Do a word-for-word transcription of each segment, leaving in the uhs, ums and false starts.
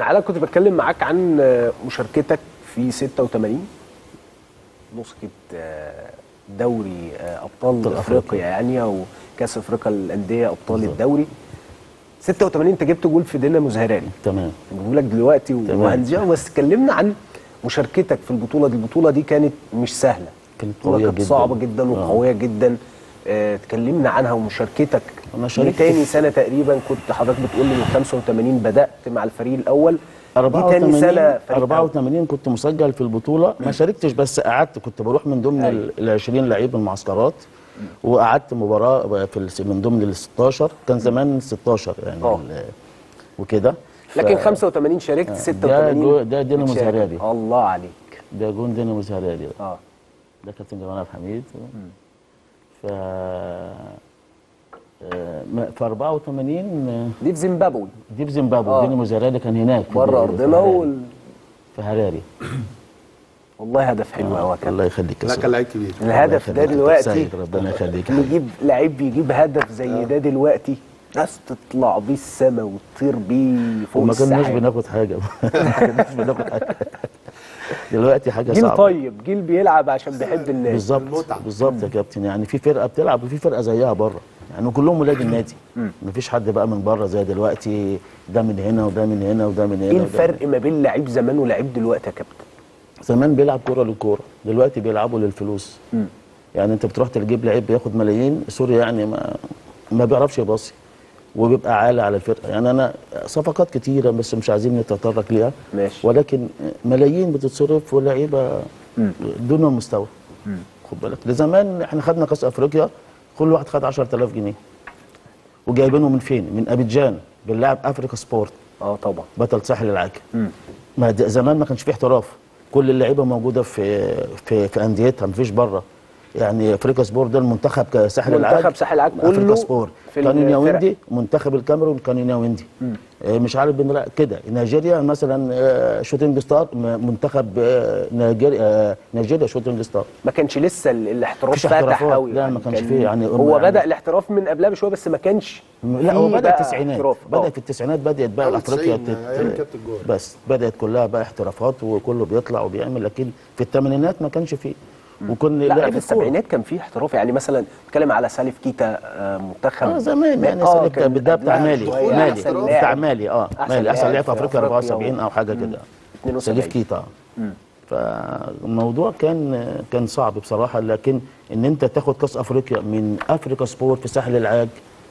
تعالى كنت بتكلم معاك عن مشاركتك في ستة وثمانين نسخة دوري ابطال افريقيا يعني، او كاس افريقيا للانديه ابطال بالزبط. الدوري ستة وثمانين انت جبت جول في دينامو زهراري. تمام. بقول لك دلوقتي وهنذيعه، بس اتكلمنا عن مشاركتك في البطوله دي. البطوله دي كانت مش سهله، كانت قويه جدا، صعبه جدا وقويه آه. جدا. اه اتكلمنا عنها ومشاركتك. انا شاركت تاني سنه تقريبا، كنت حضرتك بتقول لي من خمسة وثمانين بدات مع الفريق الاول. أربعة وثمانين دي تاني سنه أربعة وثمانين كنت مسجل في البطوله، ما شاركتش بس قعدت، كنت بروح من ضمن ال عشرين لعيب المعسكرات، وقعدت مباراه في من ضمن ال ستاشر، كان زمان ستاشر يعني أوه. وكده. لكن خمسة وثمانين شاركت، ستة وثمانين ده دينامو زهراري. الله عليك، ده جون دينامو زهراري. اه ده كابتن جمال عبد الحميد. ف في أربعة وثمانين دي في زيمبابوي. دي في زيمبابوي. آه. دينامو زهراري كان هناك بره ارضنا وال... في هراري. والله هدف حلو قوي. آه. الله يخليك. لا كان لعيب كبير. الهدف ده دلوقتي ربنا يخليك، نجيب لعيب بيجيب هدف زي آه. ده دلوقتي، ناس تطلع بيه السما وتطير بيه فوق السحاب. وما كناش بناخد حاجه ما كناش بناخد حاجه دلوقتي حاجه جيل صعبه. طيب، جيل بيلعب عشان بيحب النادي. بالظبط بالظبط يا كابتن. يعني في فرقه بتلعب وفي فرقه زيها بره، يعني كلهم ولاد النادي، مفيش حد بقى من بره زي دلوقتي، ده من هنا وده من هنا وده من هنا. ايه الفرق ما بين لعيب زمان ولعيب دلوقتي يا كابتن؟ زمان بيلعب كوره للكوره، دلوقتي بيلعبوا للفلوس. م. يعني انت بتروح تجيب لعيب بياخد ملايين، سوري يعني ما ما بيعرفش يباصي وبيبقى عالي على الفرقه. يعني انا صفقات كتيره بس مش عايزين نتطرق ليها، ماشي، ولكن ملايين بتتصرف ولاعيبه دون المستوى. خد بالك، زمان احنا خدنا كاس افريقيا كل واحد خد عشرة آلاف جنيه، وجايبينه من فين؟ من ابيجان، بنلعب افريكا سبورت. اه طبعا، بطل ساحل العاج. ما زمان ما كانش فيه احتراف، كل اللعيبه موجوده في في في انديتها، مفيش بره. يعني افريكا سبورت ده المنتخب ساحل العاج، منتخب ساحل العاج كله افريكا سبورت. كان نياوندي منتخب الكاميرون، كان نياوندي آه مش عارف بنلاقي كده. نيجيريا مثلا آه شوتنج ستار، منتخب آه نيجيريا آه نيجيريا شوتنج ستار. ما كانش لسه الاحتراف فاتح قوي. لا ما كانش فيه يعني. هو يعني بدا الاحتراف من قبلها بشويه بس ما كانش. لا هو بدا في التسعينات، بدا في التسعينات بدات بقى الافريقيا تت... بس بدات كلها بقى احترافات وكله بيطلع وبيعمل. لكن في الثمانينات ما كانش فيه. وكنا لا في السبعينات كان في احتراف. يعني مثلا نتكلم على سالف كيتا منتخب اه زمان يعني. آه سالف ده بتاع مالي مالي بتاع مالي اه مالي احسن لاعب في افريقيا أربعة وسبعين او حاجه كده. سالف كيتا. فالموضوع كان كان صعب بصراحه. لكن ان انت تاخد كاس افريقيا من افريكا سبورت في ساحل العاج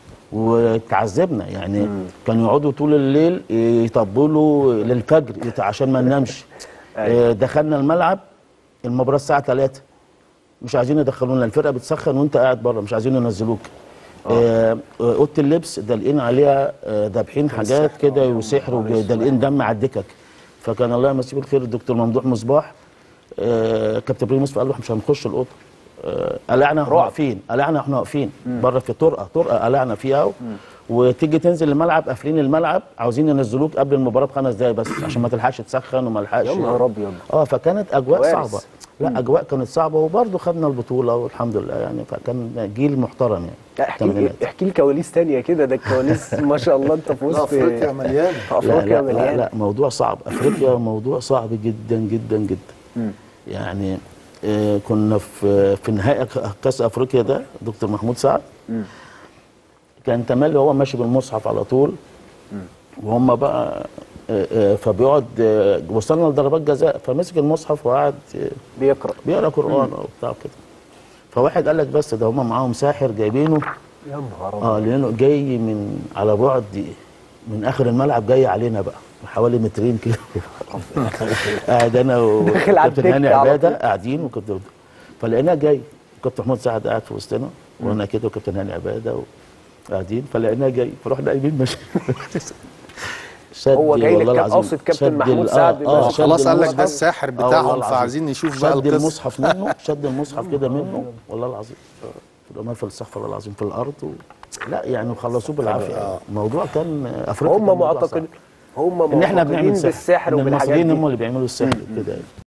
وتعذبنا يعني. مم. كانوا يقعدوا طول الليل يطبلوا للفجر عشان ما ننامش. دخلنا الملعب المباراه الساعه ثلاثة، مش عايزين يدخلونا، الفرقه بتسخن وانت قاعد بره مش عايزين ينزلوك. اوضه آه اللبس دالقين عليها دابحين حاجات كده وسحر ودالقين دم على الدكك. فكان الله يمسيه بالخير الدكتور ممدوح مصباح آه كابتن ابراهيم يوسف قال له مش هنخش الاوضه. آه قلعنا احنا واقفين، قلعنا احنا واقفين بره في طرقه طرقه قلعنا فيها و... وتيجي تنزل الملعب قافلين الملعب عاوزين ينزلوك قبل المباراه بخمس دقايق بس عشان ما تلحقش تسخن وما تلحقش. يا نهار ابيض. اه فكانت اجواء وارس. صعبه. لا مم. اجواء كانت صعبه وبرضه خدنا البطوله والحمد لله يعني. فكان جيل محترم يعني. احكي لي احكي لي كواليس ثانيه كده. ده الكواليس ما شاء الله انت في وسط افريقيا مليانه. افريقيا مليانه. لا, لا موضوع صعب. افريقيا موضوع صعب جدا جدا جدا. مم. يعني آه كنا في في نهائي كاس افريقيا ده دكتور محمود سعد. مم. كان تملي هو ماشي بالمصحف على طول. مم. وهم بقى فبيقعد وصلنا لضربات جزاء فمسك المصحف وقعد بيقرا بيقرا قران وبتاع كده. فواحد قال لك بس ده هم معاهم ساحر جايبينه. يا نهار ابيض. اه لانه جاي من على بعد من اخر الملعب جاي علينا بقى حوالي مترين كده. قاعد انا وكابتن هاني عباده قاعدين وكابتن فلقيناه جاي. كابتن محمود سعد قاعد في وسطنا وانا كده وكابتن هاني عباده قاعدين فلقيناه جاي فرحنا قايمين ماشي. هو جاي لك قاصد كابتن محمود سعد. اه خلاص قال لك ده الساحر بتاعهم فعايزين نشوف بقى القصه. شد المصحف منه شد المصحف كده منه والله العظيم في في الصحف والله العظيم في الارض و... لا يعني وخلصوه بالعافيه. الموضوع كان افريقيا هم معتقدين هم معتقدين ان احنا بنعمل بالسحر وبالحاجات دي. المصريين هم اللي بيعملوا السحر كده.